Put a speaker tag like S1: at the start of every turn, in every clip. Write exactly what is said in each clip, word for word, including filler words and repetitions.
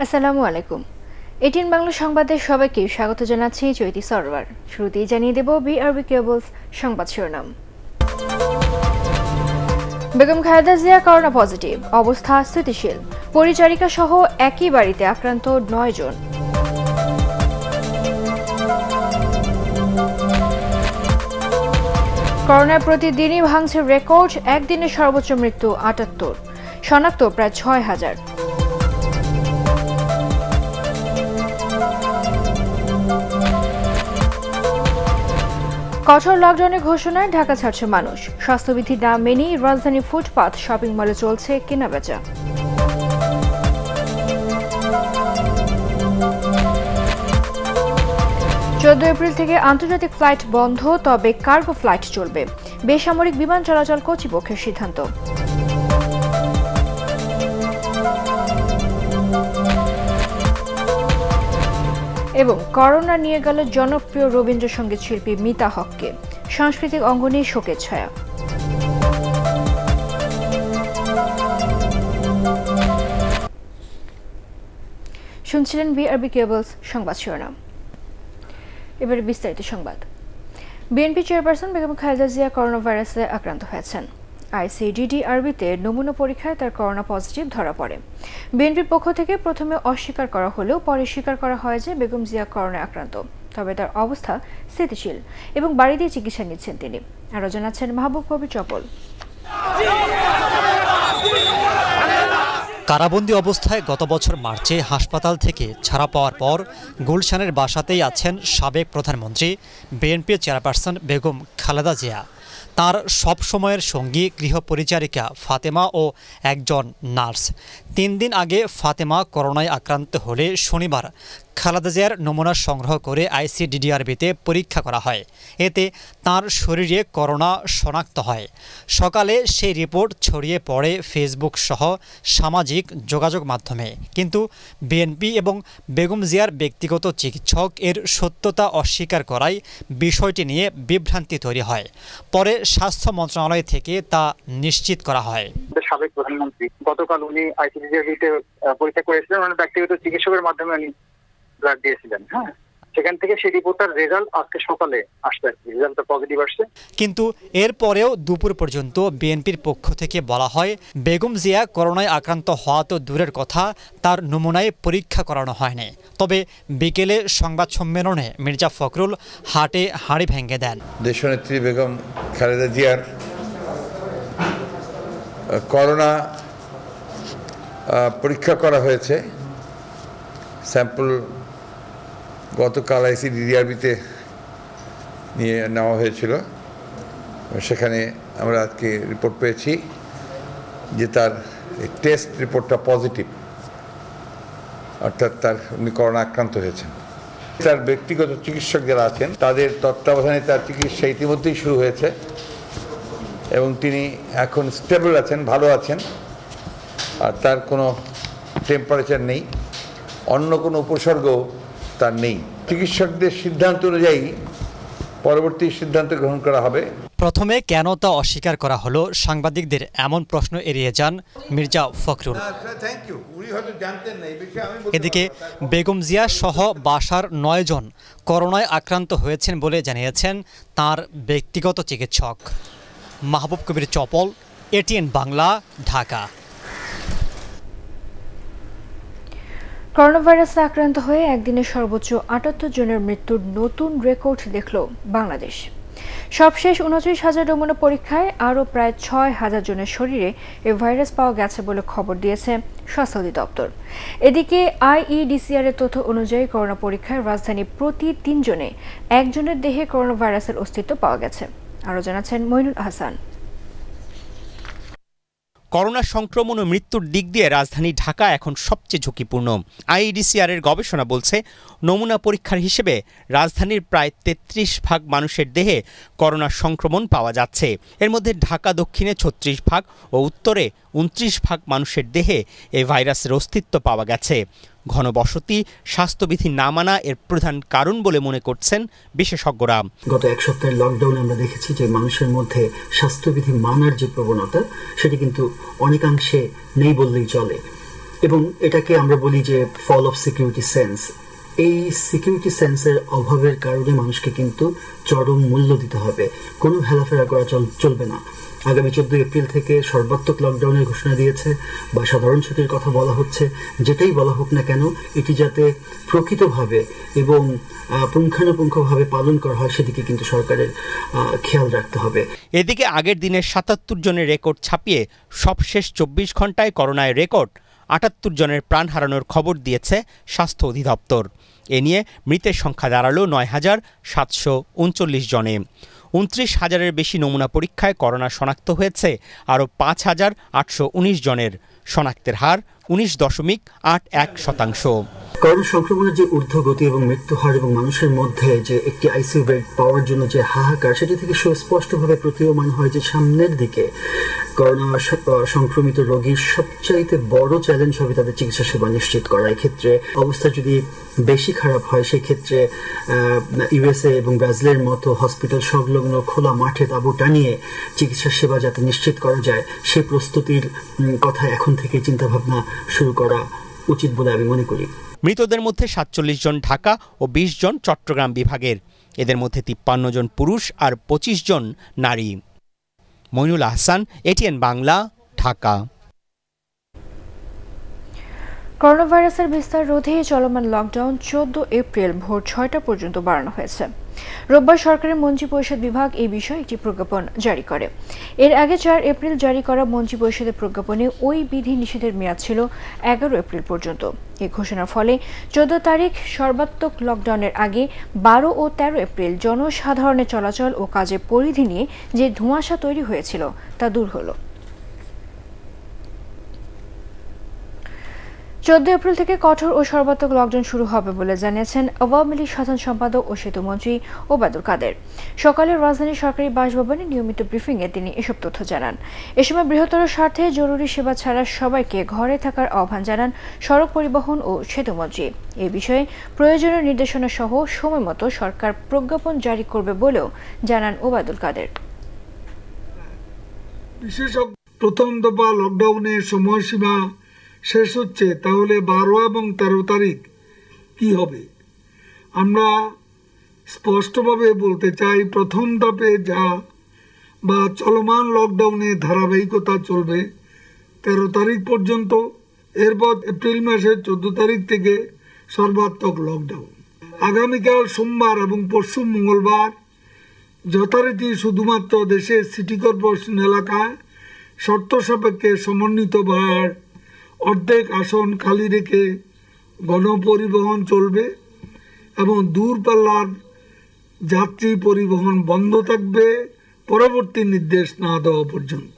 S1: আসসালামু আলাইকুম। এটিএন বাংলা সংবাদে সবাইকে স্বাগত জানাচ্ছি চৈতি সরওয়ার। শুরুতেই জানিয়ে দেব বিআরবি কেবলস সংবাদ শিরোনাম। বেগম খালেদা জিয়া করোনা পজিটিভ, অবস্থা স্থিতিশীল। পরিচারিকা সহ একই বাড়িতে আক্রান্ত নয় জন। করোনায় প্রতিদিনই ভাঙছে রেকর্ড, একদিনে সর্বোচ্চ মৃত্যু আটাত্তর, শনাক্ত প্রায় ছয় হাজার। কঠোর লকডাউনের ঘোষণায় ঢাকা ছাড়ছে মানুষ। স্বাস্থ্যবিধি না মেনেই রাজধানী ফুটপাত শপিং মলে চলছে কেনাবেচা। চোদ্দ এপ্রিল থেকে আন্তর্জাতিক ফ্লাইট বন্ধ, তবে কার্গো ফ্লাইট চলবে। বেসামরিক বিমান চলাচল কর্তৃপক্ষের সিদ্ধান্ত। এবং করোনা নিয়ে গেল জনপ্রিয় রবীন্দ্রসঙ্গীত শিল্পী মিতা হককে। সাংস্কৃতিক অঙ্গনে শোকের ছায়া। শুনছিলেন বিআরবি কেবলস সংবাদ শিরোনাম। এবারে বিস্তারিত সংবাদ। বিএনপি চেয়ারপারসন বেগম খালেদা জিয়া করোনা ভাইরাসে আক্রান্ত হয়েছেন। আইসিডিডিআরবিতে নমুনা পরীক্ষায় তার করোনা পজিটিভ ধরা পড়ে। বিএনপির পক্ষ থেকে প্রথমে অস্বীকার করা হলেও পরে স্বীকার করা হয় যে বেগম জিয়া করোনায় আক্রান্ত, তবে তার অবস্থা স্থিতিশীল এবং বাড়িতে চিকিৎসা নিচ্ছেন তিনি। আরও জানাচ্ছেন মাহবুব কবির চপল।
S2: কারাবন্দী অবস্থায় গত বছর মার্চে হাসপাতাল থেকে ছাড়া পাওয়ার পর গুলশানের বাসাতেই আছেন সাবেক প্রধানমন্ত্রী বিএনপি চেয়ারপারসন বেগম খালেদা জিয়া। তার সব সময়ের সঙ্গী গৃহপরিচারিকা ফাতেমা ও একজন নার্স। তিন দিন আগে ফাতেমা করোনায় আক্রান্ত হলে শনিবার খালেদা জিয়ার নমুনা সংগ্রহ করে আইসিডিডিআরবিতে পরীক্ষা করা হয়। এতে তার শরীরে করোনা শনাক্ত হয়। সকালে সেই রিপোর্ট ছড়িয়ে পড়ে ফেসবুক সহ সামাজিক যোগাযোগ মাধ্যমে, কিন্তু বিএনপি এবং বেগম জিয়ার ব্যক্তিগত চিকিৎসক এর সত্যতা অস্বীকার করায় বিষয়টি নিয়ে বিভ্রান্তি তৈরি হয়। পরে স্বাস্থ্য মন্ত্রণালয় থেকে তা নিশ্চিত করা হয়।
S3: সাবেক প্রধানমন্ত্রী গতকাল উনি আইসিডিডিআরবিতে পরীক্ষা করেছিলেন, মানে ব্যক্তিগত চিকিৎসকের মাধ্যমে উনি ব্লাড দিয়েছিলেন। হ্যাঁ, সেখান থেকে সেই রিপোর্টার রেজাল্ট আজকে সকালে আসছে, রেজাল্টটা পজিটিভ আসছে।
S2: কিন্তু এরপরেও দুপুর পর্যন্ত বিএনপির পক্ষ থেকে বলা হয় বেগম জিয়া করোনায় আক্রান্ত হওয়া তো দূরের কথা, তার নমুনায় পরীক্ষা করানো হয়নি। তবে বিকেলে সংবাদ সম্মেলনে মির্জা ফখরুল হাটে হাঁড়ি ভেঙে দেন।
S4: দেশনেত্রী বেগম খালেদা জিয়ার করোনা পরীক্ষা করা হয়েছে। স্যাম্পল গতকাল আইসিডিডিআরবিতে নিয়ে নেওয়া হয়েছিল। সেখানে আমরা আজকে রিপোর্ট পেয়েছি যে তার টেস্ট রিপোর্টটা পজিটিভ, অর্থাৎ তার উনি করোনা আক্রান্ত হয়েছেন। তার ব্যক্তিগত চিকিৎসক যারা আছেন তাদের তত্ত্বাবধানে তার চিকিৎসা ইতিমধ্যেই শুরু হয়েছে এবং তিনি এখন স্টেবল আছেন, ভালো আছেন। আর তার কোনো টেম্পারেচার নেই, অন্য কোনো উপসর্গ তার নেই। চিকিৎসকদের সিদ্ধান্ত অনুযায়ী পরবর্তী সিদ্ধান্ত গ্রহণ করা হবে।
S2: প্রথমে কেন তা অস্বীকার করা হলো, সাংবাদিকদের এমন প্রশ্ন এড়িয়ে যান মির্জা ফখরুল। এদিকে বেগম জিয়া সহ বাসার নয় জন করোনায় আক্রান্ত হয়েছেন বলে জানিয়েছেন তার ব্যক্তিগত চিকিৎসক। মাহবুব কবির চপল, এটিএন বাংলা, ঢাকা।
S1: করোনা ভাইরাসে আক্রান্ত হয়ে একদিনে সর্বোচ্চ আটাত্তর জনের মৃত্যুর নতুন রেকর্ড দেখল বাংলাদেশ। সবশেষ উনত্রিশ হাজার নমুনা পরীক্ষায় আরও প্রায় ছয় হাজার জনের শরীরে এই ভাইরাস পাওয়া গেছে বলে খবর দিয়েছে স্বাস্থ্য অধিদপ্তর। এদিকে আইইডিসিআর এর তথ্য অনুযায়ী করোনা পরীক্ষায় রাজধানী প্রতি তিনজনে একজনের দেহে করোনা ভাইরাসের অস্তিত্ব পাওয়া গেছে। আরও জানাচ্ছেন মইনুল আহসান।
S5: করোনা সংক্রমণ ও মৃত্যুর দিক দিয়ে রাজধানী ঢাকা এখন সবচেয়ে ঝুঁকিপূর্ণ। আইইডিসিআর এর গবেষণা বলছে নমুনা পরীক্ষার হিসেবে রাজধানীর প্রায় তেত্রিশ ভাগ মানুষের দেহে করোনা সংক্রমণ পাওয়া যাচ্ছে। এর মধ্যে ঢাকা দক্ষিণে ছত্রিশ ভাগ ও উত্তরে উনত্রিশ ভাগ মানুষের দেহে এই ভাইরাসের অস্তিত্ব পাওয়া গেছে। ঘনবসতি, স্বাস্থ্যবিধি না মানা এর প্রধান কারণ বলে মনে করছেন বিশেষজ্ঞরা।
S6: গত এক সপ্তাহের লকডাউনে আমরা দেখেছি যে মানুষের মধ্যে স্বাস্থ্যবিধি মানার যে প্রবণতা সেটি কিন্তু অনেকাংশে নেই বললেই চলে। এবং এটাকে আমরা বলি যে ফল অফ সিকিউরিটি সেন্স। এই সিকিউরিটি সেন্সের অভাবের কারণে মানুষকে কিন্তু চরম মূল্য দিতে হবে, কোনো হেলাফেরা করা চলবে না। আগামী চোদ্দই এপ্রিল থেকে সর্বাত্মক লকডাউনের ঘোষণা দিয়েছে বা সাধারণ ছুটির কথা বলা হচ্ছে, যেটাই বলা হোক না কেন এটি যাতে প্রকৃতভাবে এবং পুঙ্খানুপুঙ্খভাবে পালন করা হয় সেদিকে কিন্তু সরকারের খেয়াল রাখতে হবে।
S5: এদিকে আগের দিনের সাতাত্তর জনের রেকর্ড ছাপিয়ে সবশেষ চব্বিশ ঘন্টায় করোনায় রেকর্ড আটাত্তর জনের প্রাণ হারানোর খবর দিয়েছে স্বাস্থ্য অধিদপ্তর। এ নিয়ে মৃতের সংখ্যা দাঁড়ালো নয় হাজার সাতশো উনচল্লিশ জনে। উনত্রিশ হাজারের বেশি নমুনা পরীক্ষায় করোনা শনাক্ত হয়েছে আরও পাঁচ হাজার আটশো উনিশ জনের। শনাক্তের হার উনিশ দশমিক আট এক শতাংশ।
S6: করোনা সংক্রমণের যে ঊর্ধ্বগতি এবং মৃত্যু হার এবং মানুষের মধ্যে যে একটি আইসিইউ বেড পাওয়ার জন্য যে হাহাকার, সেটি থেকে সুস্পষ্টভাবে প্রতীয়মান হয় যে সামনের দিকে করোনা সংক্রমিত রোগীর সবচাইতে বড় চ্যালেঞ্জ হবে তাদের চিকিৎসা সেবা নিশ্চিত করা। এক্ষেত্রে অবস্থা যদি বেশি খারাপ হয় সেক্ষেত্রে ইউএসএ এবং ব্রাজিলের মতো হসপিটাল সংলগ্ন খোলা মাঠে তাঁবু টানিয়ে চিকিৎসা সেবা যাতে নিশ্চিত করা যায় সেই প্রস্তুতির কথা এখন থেকে চিন্তাভাবনা শুরু করা উচিত বলে আমি মনে করি।
S5: মৃতদের মধ্যে সাতচল্লিশ জন ঢাকা ও বিশ জন চট্টগ্রাম বিভাগের। এদের মধ্যে তিপ্পান্ন জন পুরুষ আর পঁচিশ জন নারী। মইনুল আহসান, এটিএন বাংলা, ঢাকা।
S1: করোনা ভাইরাসের বিস্তার রোধে চলমান লকডাউন চোদ্দ এপ্রিল ভোর ছয়টা পর্যন্ত বাড়ানো হয়েছে। রোববার সরকারের মন্ত্রী পরিষদ বিভাগ এই বিষয়ে একটি প্রজ্ঞাপন জারি করে। এর আগে চার এপ্রিল জারি করা মন্ত্রী পরিষদের প্রজ্ঞাপনে ওই বিধি নিষেধের মেয়াদ ছিল এগারো এপ্রিল পর্যন্ত। এই ঘোষণার ফলে চোদ্দ তারিখ সর্বাত্মক লকডাউনের আগে বারো ও তেরো এপ্রিল জনসাধারণের চলাচল ও কাজের পরিধি নিয়ে যে ধোঁয়াশা তৈরি হয়েছিল তা দূর হলো। চোদ্দ এপ্রিল থেকে কঠোর ও সর্বাত্মক লকডাউন শুরু হবে বলে জানিয়েছেন আওয়ামী লীগ সাধারণ সম্পাদক ও সেতুমন্ত্রী ওবায়দুল কাদের। সকালে রাজধানীর সরকারি বাসভবনে নিয়মিত ব্রিফিংয়ে তিনি এসব তথ্য জানান। এ সময় বৃহত্তর স্বার্থে জরুরি সেবা ছাড়া সবাইকে ঘরে থাকার আহ্বান জানান সড়ক পরিবহন ও সেতুমন্ত্রী। এ বিষয়ে প্রয়োজনীয় নির্দেশনা সহ সময়মতো সরকার প্রজ্ঞাপন জারি করবে বলেও জানান ওবায়দুল কাদের।
S7: বিশেষ প্রথম দফা লকডাউনের সময়সীমা শেষ হচ্ছে, তাহলে বারো এবং তেরো তারিখ কি হবে? আমরা স্পষ্টভাবে বলতে চাই, প্রথম ধাপে যা বা চলমান লকডাউনে ধারাবাহিকতা চলবে তেরো তারিখ পর্যন্ত। এরপর এপ্রিল মাসের চোদ্দ তারিখ থেকে সর্বাত্মক লকডাউন। আগামীকাল সোমবার এবং পরশু মঙ্গলবার যথারীতি শুধুমাত্র দেশের সিটি কর্পোরেশন এলাকায় শর্ত সাপেক্ষে সমন্বিত ভার অর্ধেক আসন খালি রেখে গণপরিবহন চলবে এবং দূরপাল্লার যাত্রী পরিবহন বন্ধ থাকবে পরবর্তী নির্দেশ না দেওয়া পর্যন্ত।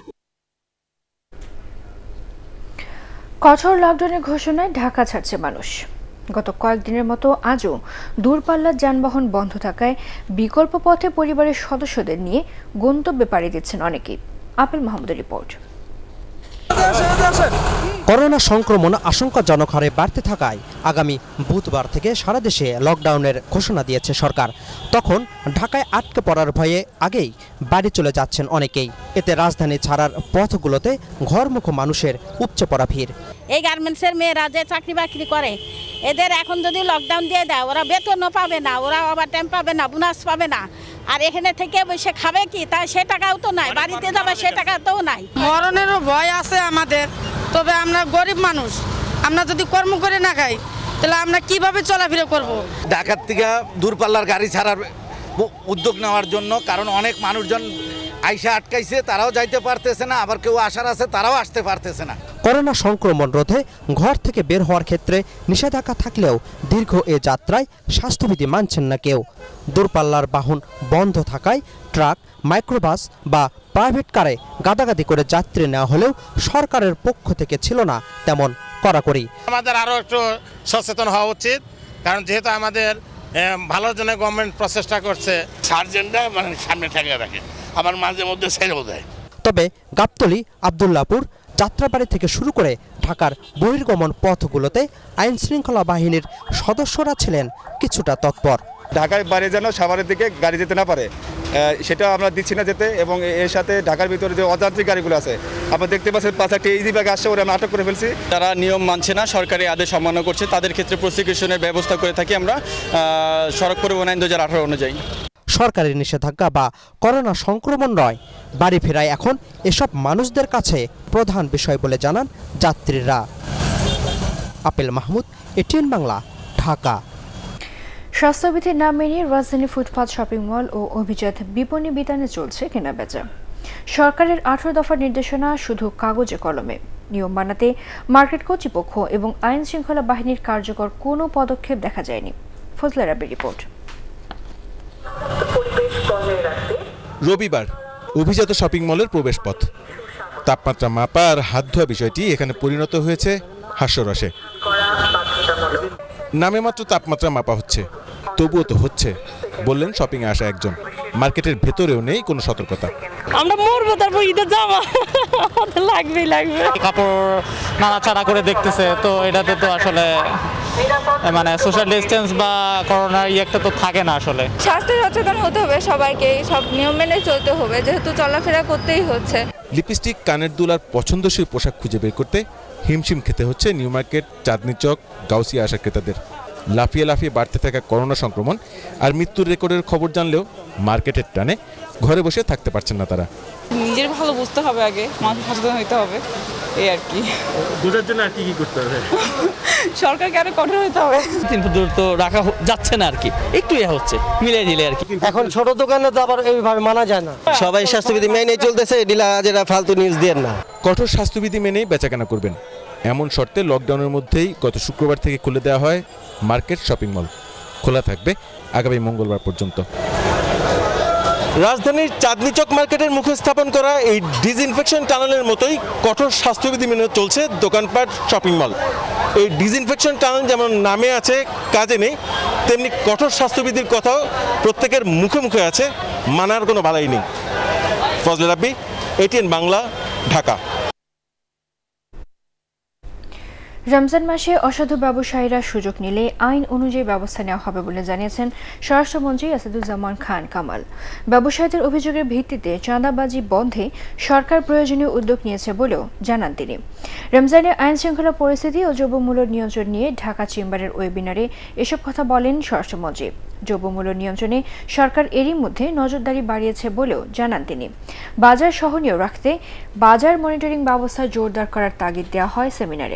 S1: কঠোর লকডাউনের ঘোষণায় ঢাকা ছাড়ছে মানুষ। গত কয়েকদিনের মতো আজও দূরপাল্লার যানবাহন বন্ধ থাকায় বিকল্প পথে পরিবারের সদস্যদের নিয়ে গন্তব্যে পাড়ি দিচ্ছেন অনেকেই। আপেল মাহমুদের রিপোর্ট।
S8: করোনা সংক্রমণ আশঙ্কাজনক হারে বাড়তে থাকায় আগামী বুধবার থেকে সারা দেশে লকডাউনের ঘোষণা দিয়েছে সরকার। তখন ঢাকায় আটকে পড়ার ভয়ে আগেই বাড়ি চলে যাচ্ছেন অনেকেই। এতে রাজধানী ছাড়ার পথগুলোতে ঘরমুখো মানুষের উপচে পড়া ভিড়।
S9: এই গার্মেন্টসের মেয়েরা যে চাকরি বাকরি করে, এদের এখন যদি লকডাউন দিয়ে দেয়, ওরা বেতনও পাবে না, ওরা ওভার টাইম পাবে না, বোনাস পাবে না। আর এখানে থেকে বসে খাবে কি? তাই সে টাকাও তো নাই, বাড়িতে যাবে সে টাকাও নাই।
S10: মরণেরও ভয় আছে আমাদের। তবে আমরা গরিব মানুষ, আমরা যদি কর্ম করে না খাই তাহলে আমরা কিভাবে চলাফেরা করব?
S11: ঢাকার থেকে দূরপাল্লার গাড়ি ছাড়ার উদ্যোগ নেওয়ার জন্য, কারণ অনেক মানুষজন আইসা আটকাইছে, তারাও যাইতে পারতেছে না, আবার কেউ আসার আছে তারাও আসতে পারতেছে না।
S8: করোনা সংক্রমণ রোধে ঘর থেকে বের হওয়ার ক্ষেত্রে নিষেধাজ্ঞা থাকলেও দীর্ঘ এ যাত্রায় স্বাস্থ্যবিধি মানছেন না কেউ। দূরপাল্লার বাহন বন্ধ থাকায় ট্রাক, মাইক্রোবাস বা প্রাইভেট কারে গাদাগাদি করে যাত্রী নেওয়া হলেও সরকারের পক্ষ থেকে ছিল না তেমন কড়াকড়ি।
S12: আমাদের আরও একটু সচেতন হওয়া উচিত, কারণ যেহেতু আমাদের ভালোর জন্য গভর্নমেন্ট প্রচেষ্টা করছে।
S13: সার্জেন্টরা মানে সামনে ঠেকে রাখে, আবার মাঝে মধ্যে ছেড়েও দেয়।
S8: তবে গাবতলী, আবদুল্লাপুর, যাত্রাবাড়ি থেকে শুরু করে ঢাকার বহির্গমন পথগুলোতে আইন শৃঙ্খলা বাহিনীর সদস্যরা ছিলেন কিছুটা তৎপর।
S14: ঢাকার বাইরে যেন সাভারের দিকে গাড়ি যেতে না পারে সেটা আমরা দিচ্ছি না যেতে, এবং এর সাথে ঢাকার ভিতরে যে অযান্ত্রিক গাড়িগুলো আছে আপনারা দেখতে পাচ্ছেন পাঁচ একটা ইজি ব্যাগ আসছে, ওরা আমরা আটক করে ফেলছি।
S15: যারা নিয়ম মানছে না, সরকারি আদেশ অমান্য করছে, তাদের ক্ষেত্রে প্রসিকিউশনের ব্যবস্থা করে থাকি আমরা সড়ক পরিবহন আইন দু হাজার আঠারো অনুযায়ী।
S8: সরকারের নিষেধাজ্ঞা বা করোনা সংক্রমণ নয়, বাড়ি ফেরায় এখন এসব মানুষদের কাছে প্রধান বিষয় বলে জানান যাত্রীরা। আপেল মাহমুদ, এটিএন বাংলা, ঢাকা।
S1: স্বাস্থ্যবিধি না মেনে রাজধানী ফুটপাত শপিং মল ও অভিজাত বিপণী বিতানে চলছে কেনাবেচা। সরকারের আঠারো দফার নির্দেশনা শুধু কাগজে কলমে। নিয়ম বানাতে মার্কেট কর্তৃপক্ষ এবং আইন শৃঙ্খলা বাহিনীর কার্যকর কোনো পদক্ষেপ দেখা যায়নি। ফজলে রাব্বির রিপোর্ট।
S16: রবিবার অভিজাত শপিং মলের প্রবেশপথ, তাপমাত্রা মাপা আর হাত ধোয়া বিষয়টি এখানে পরিণত হয়েছে হাস্যরসে। নামে মাত্র তাপমাত্রা মাপা হচ্ছে, তবুও তো হচ্ছে, বললেন শপিং এ আসা একজন। মার্কেটের ভেতরেও নেই কোনো সতর্কতা।
S17: আমরা মরবো, তারপর ঈদের জামা লাগবেই লাগবে। কাপড় নাড়াচাড়া করে দেখতেছে, তো এটাতে তো আসলে মানে সোশ্যাল ডিস্টেন্স বা করোনার ইয়েটা তো থাকে না। আসলে
S18: স্বাস্থ্য সচেতন হতে হবে সবাইকে, সব নিয়ম মেনে চলতে হবে, যেহেতু চলাফেরা করতেই হচ্ছে।
S16: লিপস্টিক, কানের দুল আর পছন্দসই পোশাক খুঁজে বের করতে হিমশিম খেতে হচ্ছে নিউ মার্কেট, চাঁদনী চক, গাউসিয়া আসা ক্রেতাদের। লাফিয়ে লাফিয়ে বাড়তে থাকা করোনা সংক্রমণ আর মৃত্যুর রেকর্ডের খবর জানলেও মার্কেটের টানে ঘরে বসে থাকতে পারছেন না তারা।
S17: নিজের ভালো বুঝতে হবে, আগে মানুষ সচেতন হতে হবে, এই আর কি।
S19: বুঝার জন্য আর কি কি করতে হবে?
S17: সরকারকে আরো কঠোর হতে হবে। তিন ফুট দূর তো রাখা যাচ্ছে না আর কি, একটু ইয়ে হচ্ছে, মিলিয়ে দিলে আর কি।
S20: এখন ছোট দোকানে তো আবার এইভাবে মানা যায় না। সবাই স্বাস্থ্যবিধি মেনে চলতেছে, ডিলা যেটা ফালতু নিউজ দেন না।
S16: কঠোর স্বাস্থ্যবিধি মেনেই বেচাকেনা করবেন, এমন শর্তে লকডাউনের মধ্যেই গত শুক্রবার থেকে খুলে দেওয়া হয় মার্কেট শপিং মল। খোলা থাকবে আগামী মঙ্গলবার পর্যন্ত।
S21: রাজধানীর চাঁদনী চক মার্কেটের মুখে স্থাপন করা এই ডিসইনফেকশন টানেলের মতোই কঠোর স্বাস্থ্যবিধি মেনে চলছে দোকানপাট, শপিং মল। এই ডিসইনফেকশন টানেল যেমন নামে আছে, কাজে নেই, তেমনি কঠোর স্বাস্থ্যবিধির কথাও প্রত্যেকের মুখে মুখে আছে, মানার কোনো বালাই নেই। ফজলে রাব্বি, এটিএন বাংলা, ঢাকা।
S1: রমজান মাসে অসাধু ব্যবসায়ীরা সুযোগ নিলে আইন অনুযায়ী ব্যবস্থা নেওয়া হবে বলে জানিয়েছেন স্বরাষ্ট্রমন্ত্রী আসাদুজ্জামান খান কামাল। ব্যবসায়ীদের অভিযোগের ভিত্তিতে চাঁদাবাজি বন্ধে সরকার প্রয়োজনীয় উদ্যোগ নিয়েছে বলেও জানান তিনি। রমজানে আইন শৃঙ্খলা পরিস্থিতি ও দ্রব্যমূল্য নিয়ন্ত্রণ নিয়ে ঢাকা চেম্বারের ওয়েবিনারে এসব কথা বলেন স্বরাষ্ট্রমন্ত্রী। দ্রব্যমূল্য নিয়ন্ত্রণে সরকার এরই মধ্যে নজরদারি বাড়িয়েছে বলেও জানান তিনি। বাজার সহনীয় রাখতে বাজার মনিটরিং ব্যবস্থা জোরদার করার তাগিদ দেওয়া হয় সেমিনারে।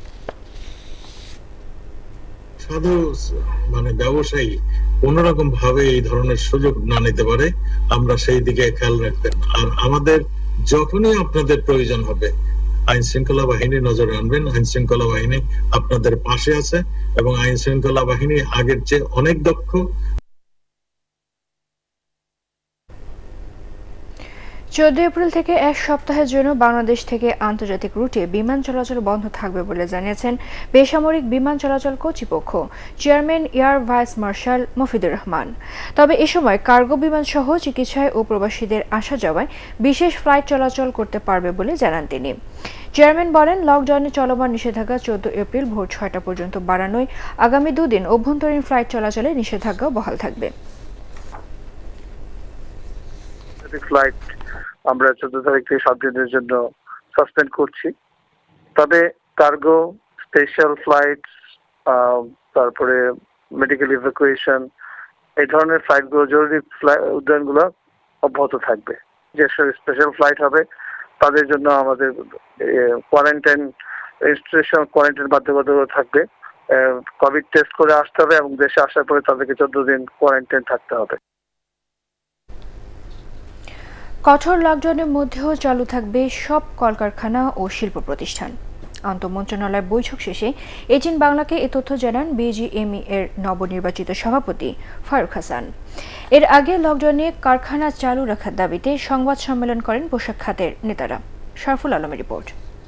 S22: সাধু মানে ব্যবসায়ী কোনোরকম ভাবে এই ধরনের সুযোগ না নিতে পারে, আমরা সেই দিকে খেয়াল রাখবেন। আর আমাদের যখনই আপনাদের প্রয়োজন হবে আইন শৃঙ্খলা বাহিনী নজর আনবেন। আইন শৃঙ্খলা বাহিনী আপনাদের পাশে আছে এবং আইন শৃঙ্খলা বাহিনী আগের চেয়ে অনেক দক্ষ।
S1: চোদ্দ এপ্রিল থেকে এক সপ্তাহের জন্য বাংলাদেশ থেকে আন্তর্জাতিক রুটে বিমান চলাচল বন্ধ থাকবে বলে জানিয়েছেন বেসামরিক বিমান চলাচল কর্তৃপক্ষ chairman air vice marshal Mafidur Rahman. তবে এ সময় কার্গো বিমান সহ চিকিৎসায় ও প্রবাসীদের আসা যাওয়ায় বিশেষ ফ্লাইট চলাচল করতে পারবে বলে জানান তিনি। চেয়ারম্যান বলেন, লকডাউনে চলমান নিষেধাজ্ঞা চোদ্দ এপ্রিল ভোর ছয়টা পর্যন্ত বাড়ানোয় আগামী দুদিন অভ্যন্তরীণ ফ্লাইট চলাচলে নিষেধাজ্ঞা বহাল থাকবে।
S3: ফ্লাইট আমরা চোদ্দ তারিখ থেকে সাত দিনের জন্য সাসপেন্ড করছি। তবে কার্গো, স্পেশাল ফ্লাইট, তারপরে মেডিকেল ইভ্যাকুয়েশন, এই ধরনের ফ্লাইটগুলো, জরুরি উড্ডয়নগুলো অব্যাহত থাকবে। যে স্পেশাল ফ্লাইট হবে তাদের জন্য আমাদের কোয়ারেন্টাইন রেজিস্ট্রেশন, কোয়ারেন্টাইন বাধ্যবাধকতা থাকবে। কোভিড টেস্ট করে আসতে হবে এবং দেশে আসার পরে তাদেরকে চোদ্দ দিন কোয়ারেন্টাইন থাকতে হবে।
S1: কঠোর লকডাউনের মধ্যেও চালু থাকবে সব কলকারখানা ও শিল্প প্রতিষ্ঠান। আন্তঃমন্ত্রণালয় বৈঠক শেষে এটিএন বাংলাকে এ তথ্য জানান বিজিএমই এর নবনির্বাচিত সভাপতি ফারুক হাসান। এর আগে লকডাউনে কারখানা চালু রাখার দাবিতে সংবাদ সম্মেলন করেন পোশাক খাতের নেতারা। শরফুল আলমের রিপোর্ট।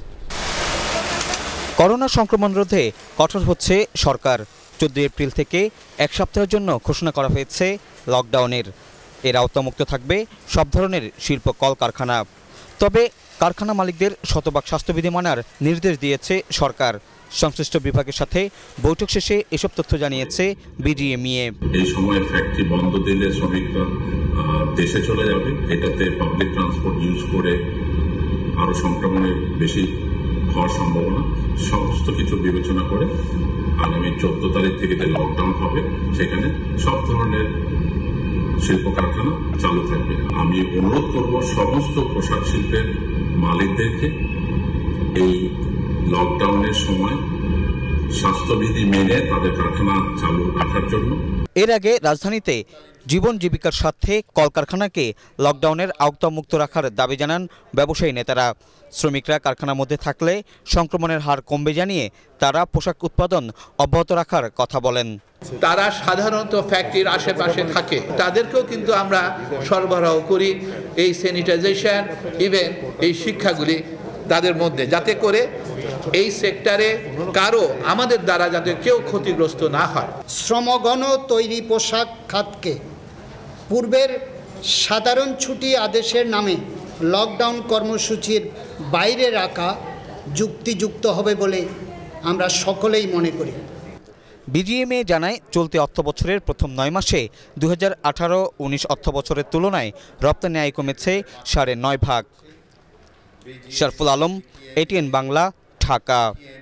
S5: করোনা সংক্রমণ রোধে কঠোর হচ্ছে সরকার। চোদ্দ এপ্রিল থেকে এক সপ্তাহের জন্য ঘোষণা করা হয়েছে লকডাউনের। এর আওতামুক্ত থাকবে সব ধরনের শিল্প কলকারখানা। তবে কারখানা মালিকদের শতভাগ স্বাস্থ্যবিধি মানার নির্দেশ দিয়েছে সরকার।
S2: সংশ্লিষ্ট বিভাগের সাথে বৈঠক শেষে এসব তথ্য জানিয়েছে বিডিএমইএ।
S4: এই সময় ফ্যাক্টরি বন্ধ দিলে শ্রমিকরা দেশে চলে যাবে, এটাতে পাবলিক ট্রান্সপোর্ট ইউজ করে আরো সংক্রমণের বেশি হওয়ার সম্ভাবনা, সমস্ত কিছু বিবেচনা করে আগামী চোদ্দ তারিখ থেকে যে লকডাউন হবে সেখানে সব ধরনের শিল্প কারখানা চালু থাকবে। আমি অনুরোধ করব সমস্ত পোশাক শিল্পের মালিকদেরকে এই লকডাউনের সময় স্বাস্থ্যবিধি মেনে তাদের কারখানা চালু রাখার জন্য।
S2: এর আগে রাজধানীতে জীবন জীবিকার স্বার্থে কলকারখানাকে লকডাউনের আওতামুক্ত রাখার দাবি জানান ব্যবসায়ী নেতারা। শ্রমিকরা কারখানার মধ্যে থাকলে সংক্রমণের হার কমবে জানিয়ে তারা পোশাক উৎপাদন অব্যাহত রাখার কথা বলেন।
S23: তারা সাধারণত ফ্যাক্টরির আশেপাশে থাকে, তাদেরকেও কিন্তু আমরা সরবরাহ করি এই স্যানিটাইজেশন, ইভেন এই শিক্ষাগুলি তাদের মধ্যে, যাতে করে এই সেক্টরে কারো আমাদের দ্বারা যাতে কেউ ক্ষতিগ্রস্ত না হয়।
S24: শ্রমগণ তৈরি পোশাক খাতকে পূর্বের সাধারণ ছুটি আদেশের নামে লকডাউন কর্মসূচির বাইরে রাখা যুক্তিযুক্ত হবে বলে আমরা সকলেই মনে করি।
S2: বিজিএমএ জানায় চলতি অর্থ বছরের প্রথম নয় মাসে দুই হাজার আঠারো উনিশ অর্থ বছরের তুলনায় রপ্তানি আয় কমেছে সাড়ে নয় ভাগ। শরফুল আলম, এটিএন বাংলা, ঢাকা।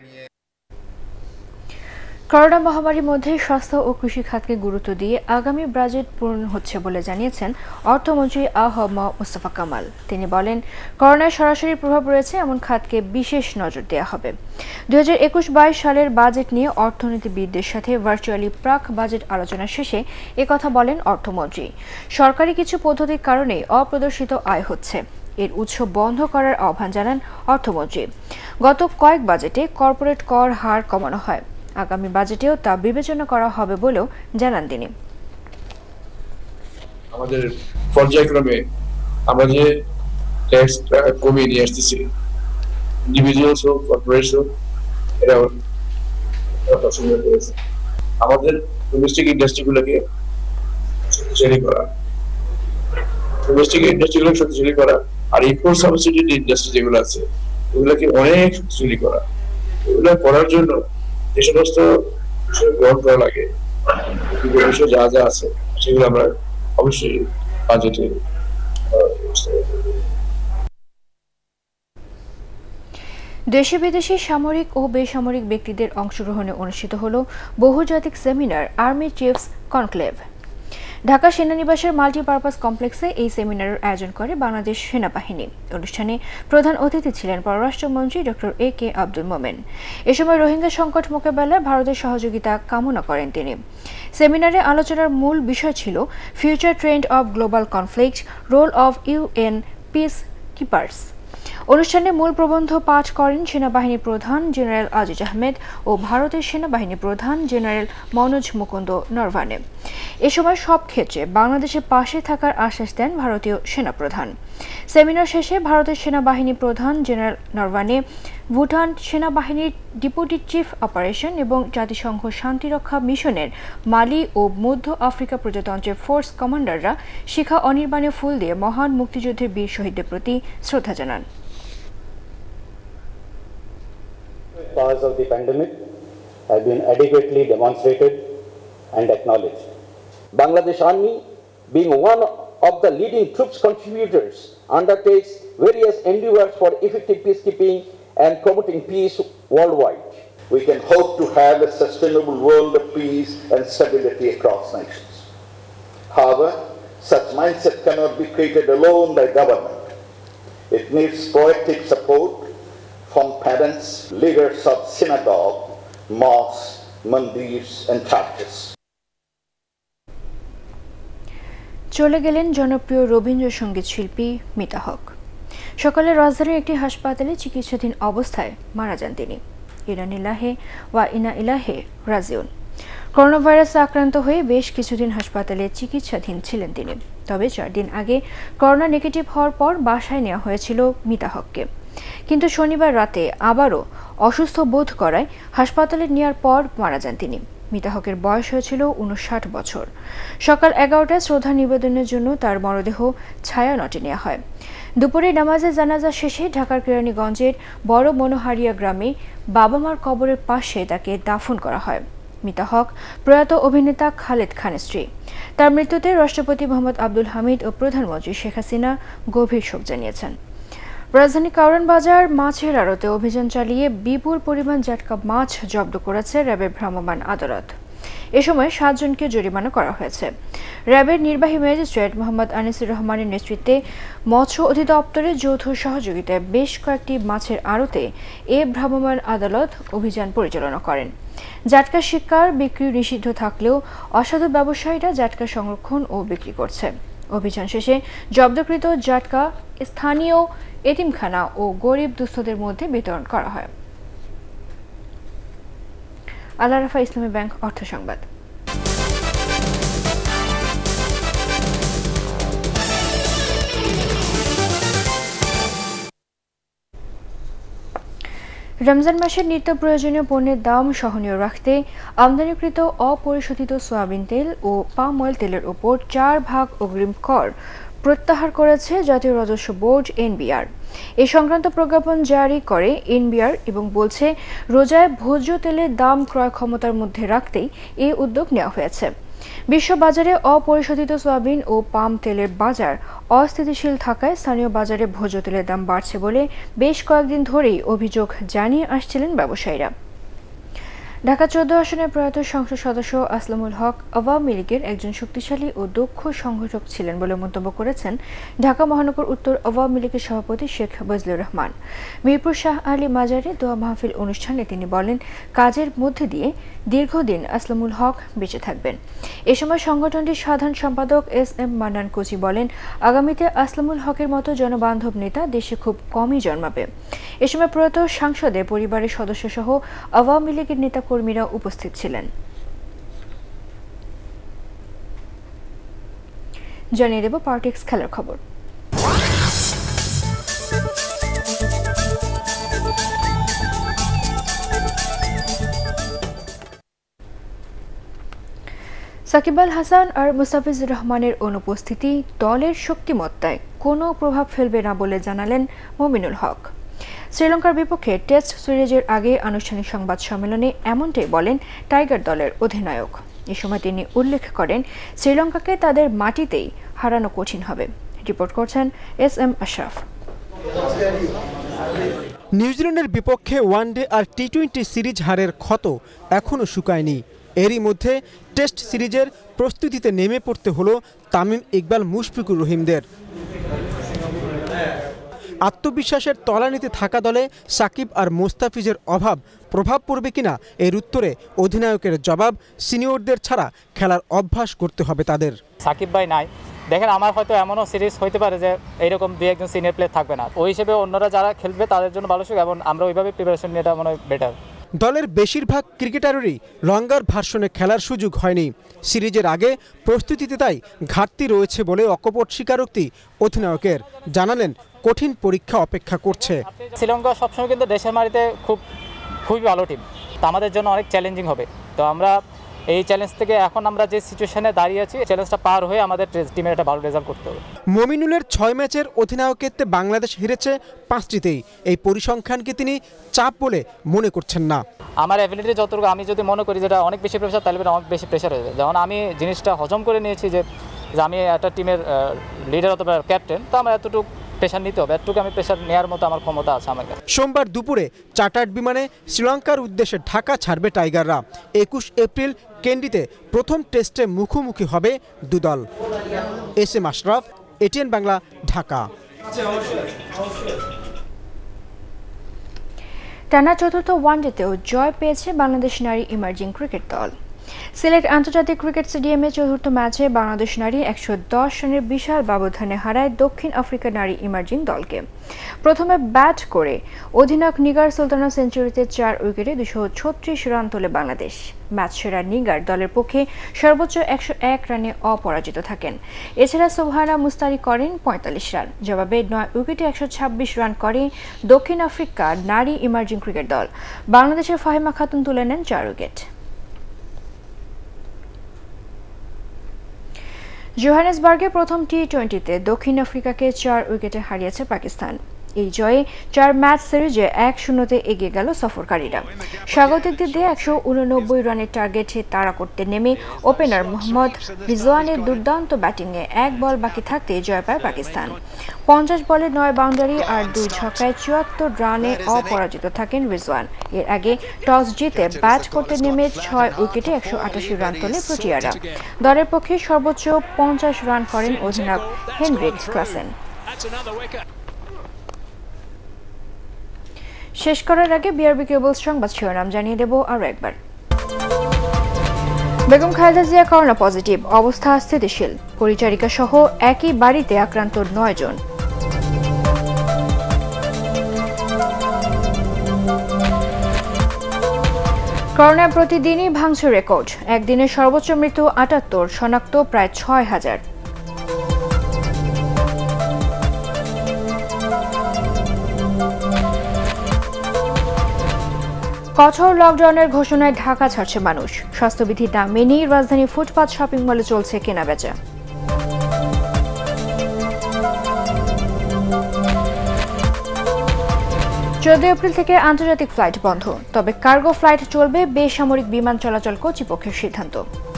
S1: করোনা মহামারীর মধ্যে স্বাস্থ্য ও কৃষি খাতকে গুরুত্ব দিয়ে আগামী বাজেট পূরণ হচ্ছে বলে জানিয়েছেন অর্থমন্ত্রী আ হ ম মুস্তফা কামাল। তিনি বলেন, করোনার সরাসরি প্রভাব রয়েছে এমন খাতকে বিশেষ নজর দেওয়া হবে। দুই হাজার একুশ বাইশ সালের বাজেট নিয়ে অর্থনীতিবিদদের সাথে ভার্চুয়ালি প্রাক বাজেট আলোচনা শেষে একথা বলেন অর্থমন্ত্রী। সরকারি কিছু পদ্ধতির কারণে অপ্রদর্শিত আয় হচ্ছে, এর উৎস বন্ধ করার আহ্বান জানান অর্থমন্ত্রী। গত কয়েক বাজেটে কর্পোরেট কর হার কমানো হয়, আগামী বাজেটেও তা বিবেচনা করা হবে বলেও জানান তিনি।
S25: আমাদের পর্যায়ক্রমে আমরা যে ট্যাক্স কমিয়ে নিয়ে আসতেছি, ইন্ডিভিজুয়ালস হোক কর্পোরেটস হোক, এরা পছন্দ করেছে। আমাদের ডোমেস্টিক ইন্ডাস্ট্রিগুলোকে শক্তিশালী করা, ডোমেস্টিক ইন্ডাস্ট্রিগুলো শক্তিশালী করা, আর ইম্পোর্ট সাবসিডি ইন্ডাস্ট্রি যেগুলো আছে ওগুলোকে অনেক শক্তিশালী করা। এগুলো করার জন্য যে সমস্ত বিষয় গ্রহণ করা লাগে, বিষয় যা যা আছে সেগুলো আমরা অবশ্যই বাজেটে।
S1: দেশে বিদেশি সামরিক ও বেসামরিক ব্যক্তিদের অংশগ্রহণে অনুষ্ঠিত হল বহুজাতিক seminar army chiefs conclave. Dhaka সেনানিবাসের মাল্টিপারপাস কমপ্লেক্সে এই সেমিনারের আয়োজন করে বাংলাদেশ সেনাবাহিনী। অনুষ্ঠানে প্রধান অতিথি ছিলেন পররাষ্ট্রমন্ত্রী ডক্টর এ কে আব্দুল মোমেন। এ সময় রোহিঙ্গা সংকট মোকাবেলায় ভারতের সহযোগিতা কামনা করেন তিনি। সেমিনারে আলোচনার মূল বিষয় ছিল future trend of global conflict, role of UN peace keepers. অনুষ্ঠানে মূল প্রবন্ধ পাঠ করেন সেনাবাহিনী প্রধান জেনারেল আজিজ আহমেদ ও ভারতের সেনাবাহিনী প্রধান জেনারেল মনোজ মুকুন্দ নরভানে। এ সময় সব ক্ষেত্রে বাংলাদেশের পাশে থাকার আশ্বাস দেন ভারতীয় সেনাপ্রধান। সেমিনার শেষে ভারতের সেনাবাহিনী প্রধান জেনারেল নরভানে ভুটান সেনাবাহিনীর ডেপুটি চিফ অপারেশন এবং জাতিসংঘ শান্তিরক্ষা মিশনের মালি ও মধ্য আফ্রিকা প্রজাতন্ত্রের ফোর্স কমান্ডাররা শিখা অনির্বাণে ফুল দিয়ে মহান মুক্তিযুদ্ধের বীর শহীদদের প্রতি শ্রদ্ধা জানান।
S26: Cause of the pandemic have been adequately demonstrated and acknowledged. Bangladesh Army, being one of the leading troops contributors, undertakes various endeavors for effective peacekeeping and promoting peace worldwide. We can hope to have a sustainable world of peace and stability across nations. However, such mindset cannot be created alone by government. It needs proactive support from parents, leaders of synagogue, mosques, mandirs and churches.
S1: চলে গেলেন জনপ্রিয় রবীন্দ্রসঙ্গীত শিল্পী মিতা হক। সকালে রাজধানীর একটি হাসপাতালে চিকিৎসাধীন অবস্থায় মারা যান তিনি। ইন্না লিল্লাহি ওয়া ইন্না ইলাইহি রাজিউন। করোনা ভাইরাসে আক্রান্ত হয়ে বেশ কিছুদিন হাসপাতালে চিকিৎসাধীন ছিলেন তিনি। তবে চার দিন আগে করোনা নেগেটিভ হওয়ার পর বাসায় নেওয়া হয়েছিল মিতা হককে, কিন্তু শনিবার রাতে আবারও অসুস্থ বোধ করায় হাসপাতালে নেওয়ার পর মারা যান তিনি। মিতা হকের বয়স হয়েছিল উনষাট বছর। সকাল এগারোটায় শ্রদ্ধা নিবেদনের জন্য তার মরদেহ ছায়ানটে নেওয়া হয়। দুপুরে নামাজে জানাজা শেষে ঢাকার কেরানীগঞ্জের বড় মনোহারিয়া গ্রামে বাবা মার কবরের পাশে তাকে দাফন করা হয়। মিতা হক প্রয়াত অভিনেতা খালেদ খানের স্ত্রী। তার মৃত্যুতে রাষ্ট্রপতি মোহাম্মদ আব্দুল হামিদ ও প্রধানমন্ত্রী শেখ হাসিনা গভীর শোক জানিয়েছেন। রাজধানী কারওয়ান বাজার মাছের আড়তে অভিযান চালিয়ে বিপুল পরিমাণ জাটকা মাছ জব্দ করেছে র্যাবের ভ্রাম্যমাণ আদালত। এ সময় সাতজনকে জরিমানা করা হয়েছে। র্যাবের নির্বাহী ম্যাজিস্ট্রেট মোহাম্মদ আনিসুর রহমানের নেতৃত্বে মৎস্য অধিদপ্তরের যৌথ সহযোগিতায় বেশ কয়েকটি মাছের আড়তে এ ভ্রাম্যমাণ আদালত অভিযান পরিচালনা করেন। জাটকা শিকার বিক্রি নিষিদ্ধ থাকলেও অসাধু ব্যবসায়ীরা জাটকা সংরক্ষণ ও বিক্রি করছে। অভিযান শেষে জব্দকৃত জাটকা স্থানীয় এতিমখানা ও গরিব দুস্থদের মধ্যে বিতরণ করা হয়। আল আরাফা ইসলামী ব্যাংক অর্থ সংবাদ। রমজান মাসের নিত্য প্রয়োজনীয় পণ্যের দাম সহনীয় রাখতে আমদানিকৃত অপরিশোধিত সয়াবিন তেল ও পাম অয়েল তেলের উপর চার ভাগ অগ্রিম কর প্রত্যাহার করেছে জাতীয় রাজস্ব বোর্ড এনবিআর। এ সংক্রান্ত প্রজ্ঞাপন জারি করে এনবিআর এবং বলছে, রোজায় ভোজ্য তেলের দাম ক্রয় ক্ষমতার মধ্যে রাখতেই এই উদ্যোগ নেওয়া হয়েছে। বিশ্ববাজারে অপরিশোধিত সয়াবিন ও পাম তেলের বাজার অস্থিতিশীল থাকায় স্থানীয় বাজারে ভোজ্য তেলের দাম বাড়ছে বলে বেশ কয়েকদিন ধরেই অভিযোগ জানিয়ে আসছিলেন ব্যবসায়ীরা। ঢাকা চৌদ্দ আসনের প্রয়াত সংসদ সদস্য আসলামুল হক আওয়ামী লীগের একজন শক্তিশালী ও দক্ষ সংগঠক ছিলেন বলে মন্তব্য করেছেন ঢাকা মহানগর উত্তর আওয়ামী লীগের সভাপতি শেখ বজলুর রহমান। মিরপুর শাহ আলী মাজারে দোয়া মাহফিল অনুষ্ঠানে তিনি বলেন, কাজের মধ্যে দিয়ে দীর্ঘদিন আসলামুল হক বেঁচে থাকবেন। এ সময় সংগঠনটির সাধারণ সম্পাদক এস এম মান্নান কোচি বলেন, আগামীতে আসলামুল হকের মতো জনবান্ধব নেতা দেশে খুব কমই জন্মাবে। এ সময় প্রয়াত সাংসদের পরিবারের সদস্য সহ আওয়ামী লীগের নেতা কর্মীরা উপস্থিত ছিলেন। জানিয়ে দেব পার্টিক্স খেলার খবর। সাকিব আল হাসান আর মুস্তাফিজুর রহমানের অনুপস্থিতি দলের শক্তিমত্তায় কোনো প্রভাব ফেলবে না বলে জানালেন মমিনুল হক। শ্রীলঙ্কার বিপক্ষে টেস্ট সিরিজের আগে আনুষ্ঠানিক সংবাদ সম্মেলনে এমনটাই বলেন টাইগার দলের অধিনায়ক। এ সময় তিনি উল্লেখ করেন, শ্রীলঙ্কাকে তাদের মাটিতেই হারানো কঠিন হবে। রিপোর্ট করছেন এস এম আশরাফ।
S6: নিউজিল্যান্ডের বিপক্ষে ওয়ানডে আর টি টোয়েন্টি সিরিজ হারের ক্ষত এখনও শুকায়নি। এরই মধ্যে টেস্ট সিরিজের প্রস্তুতিতে নেমে পড়তে হলো তামিম ইকবাল মুশফিকুর রহিমদের। আত্মবিশ্বাসের তলানিতে থাকা দলে সাকিব আর মোস্তাফিজের অভাব প্রভাব পড়বে কিনা এর উত্তরে অধিনায়কের জবাব, সিনিয়রদের ছাড়া খেলার অভ্যাস করতে হবে তাদের।
S17: সাকিব ভাই নাই, দেখেন আমার হয়তো এমনও সিরিজ হইতে পারে যে এইরকম দুই একজন সিনিয়র প্লেয়ার থাকবে না, ওই হিসেবে অন্যরা যারা খেলবে তাদের জন্য ভালো সুখ এবং আমরা ওইভাবে প্রিপারেশন নেওয়াটা মনে হয় বেটার।
S6: দলের বেশিরভাগ ক্রিকেটারেরই লঙ্গার ভার্সনে খেলার সুযোগ হয়নি। সিরিজের আগে প্রস্তুতিতে তাই ঘাটতি রয়েছে বলে অকপট স্বীকারোক্তি অধিনায়কের। জানালেন, কঠিন পরীক্ষা অপেক্ষা করছে।
S17: শ্রীলঙ্কা সবসময় কিন্তু দেশের মাটিতে খুব খুবই ভালো টিম, তো আমাদের জন্য অনেক চ্যালেঞ্জিং হবে। তো আমরা এই চ্যালেঞ্জ থেকে এখন আমরা যে সিচুয়েশনে দাঁড়িয়ে আছি, চ্যালেঞ্জটা পার হয়ে আমাদের টিমের একটা ভালো রেজাল্ট করতে হবে।
S6: মমিনুলের ছয় ম্যাচের অধিনায়কত্বে বাংলাদেশ হেরেছে পাঁচটিতেই। এই পরিসংখ্যানকে তিনি চাপ বলে মনে করছেন না।
S17: আমার অ্যাবিলিটি যতটুকু আমি যদি মনে করি যেটা অনেক বেশি প্রেশার, তাহলে অনেক বেশি প্রেশার হয়ে যায়। যেমন আমি জিনিসটা হজম করে নিয়েছি যে আমি একটা টিমের লিডার অথবা ক্যাপ্টেন, তো আমার এতটুকু প্রেশার নিতে হবে, এতটুকু আমি প্রেশার নেওয়ার মতো আমার ক্ষমতা আছে আমার কাছে।
S6: সোমবার দুপুরে চার্টার্ড বিমানে শ্রীলঙ্কার উদ্দেশ্যে ঢাকা ছাড়বে টাইগাররা। একুশ এপ্রিল কেন্ডিতে প্রথম টেস্টে মুখোমুখি হবে দুদল। এস এম আশরাফ, এটিএন বাংলা, ঢাকা।
S1: টানা চতুর্থ ওয়ানডেতেও জয় পেয়েছে বাংলাদেশ নারী ইমার্জিং ক্রিকেট দল। সিলেট আন্তর্জাতিক ক্রিকেট স্টেডিয়ামে চতুর্থ ম্যাচে বাংলাদেশ নারী একশো দশ রানের বিশাল ব্যবধানে হারায় দক্ষিণ আফ্রিকা নারী ইমার্জিং দলকে। প্রথমে ব্যাট করে অধিনায়ক নিগার সুলতানা সেঞ্চুরিতে চার উইকেটে দুশো ছত্রিশ রান তোলে বাংলাদেশ। ম্যাচ সেরা নিগার দলের পক্ষে সর্বোচ্চ একশো এক রানে অপরাজিত থাকেন। এছাড়া সোহানা মুস্তারি করেন পঁয়তাল্লিশ রান। জবাবে নয় উইকেটে একশো ছাব্বিশ রান করে দক্ষিণ আফ্রিকার নারী ইমার্জিং ক্রিকেট দল। বাংলাদেশের ফাহিমা খাতুন তুলে নেন চার উইকেট। জোহানেসবার্গে প্রথম টি টোয়েন্টিতে দক্ষিণ আফ্রিকাকে চার উইকেটে হারিয়েছে পাকিস্তান। এই জয়ে চার ম্যাচ সিরিজে এক শূন্যতে এগিয়ে গেল সফরকারীরা। স্বাগতিকদের দিয়ে একশো উননব্বই রানের টার্গেটে তাড়া করতে নেমে ওপেনার মোহাম্মদ রিজওয়ানের দুর্দান্ত ব্যাটিংয়ে এক বল বাকি থাকতে জয় পায় পাকিস্তান। পঞ্চাশ বলে নয় বাউন্ডারি আর দুই ছক্কায় চুয়াত্তর রানে অপরাজিত থাকেন রিজওয়ান। এর আগে টস জিতে ব্যাট করতে নেমে ছয় উইকেটে একশো আটাশি রান তোলে প্রোটিয়ারা। দলের পক্ষে সর্বোচ্চ পঞ্চাশ রান করেন অধিনায়ক হেনরিক ক্লাসেন। শেষ করার আগে বিআরবি কেবলস সংবাদ শিরোনাম জানিয়ে দেব আরও একবার। বেগম খালেদা জিয়া করোনা পজিটিভ, অবস্থা স্থিতিশীল। পরিচারিকা সহ একই বাড়িতে আক্রান্ত নয় জন। করোনায় প্রতিদিনই ভাঙছে রেকর্ড, একদিনের সর্বোচ্চ মৃত্যু আটাত্তর, শনাক্ত প্রায় ছয় হাজার। কঠোর লকডাউনের ঘোষণায় ঢাকা ছাড়ছে মানুষ। স্বাস্থ্যবিধি না মেনেই রাজধানী ফুটপাত শপিং মলে চলছে কেনাবেচা। চোদ্দ এপ্রিল থেকে আন্তর্জাতিক ফ্লাইট বন্ধ, তবে কার্গো ফ্লাইট চলবে। বেসামরিক বিমান চলাচল কর্তৃপক্ষের সিদ্ধান্ত।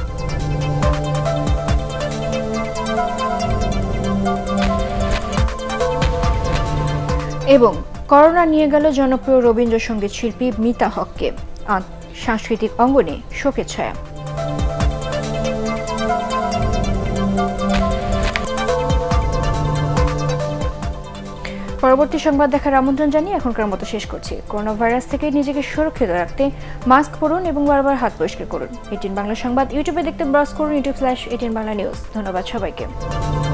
S1: এবং করোনা নিয়ে গেল জনপ্রিয় রবীন্দ্রসঙ্গীত শিল্পী মিতা হককে, সাংস্কৃতিক অঙ্গনে শোকের ছায়া। পরবর্তী সংবাদ দেখার আমন্ত্রণ জানিয়ে এখনকার মতো শেষ করছি। করোনা ভাইরাস থেকে নিজেকে সুরক্ষিত রাখতে মাস্ক পরুন এবং বারবার হাত পরিষ্কার করুন। এটিএন বাংলা সংবাদ ইউটিউবে দেখতে ব্রাউজ করুন, YouTube slash ATN Bangla news. ধন্যবাদ সবাইকে।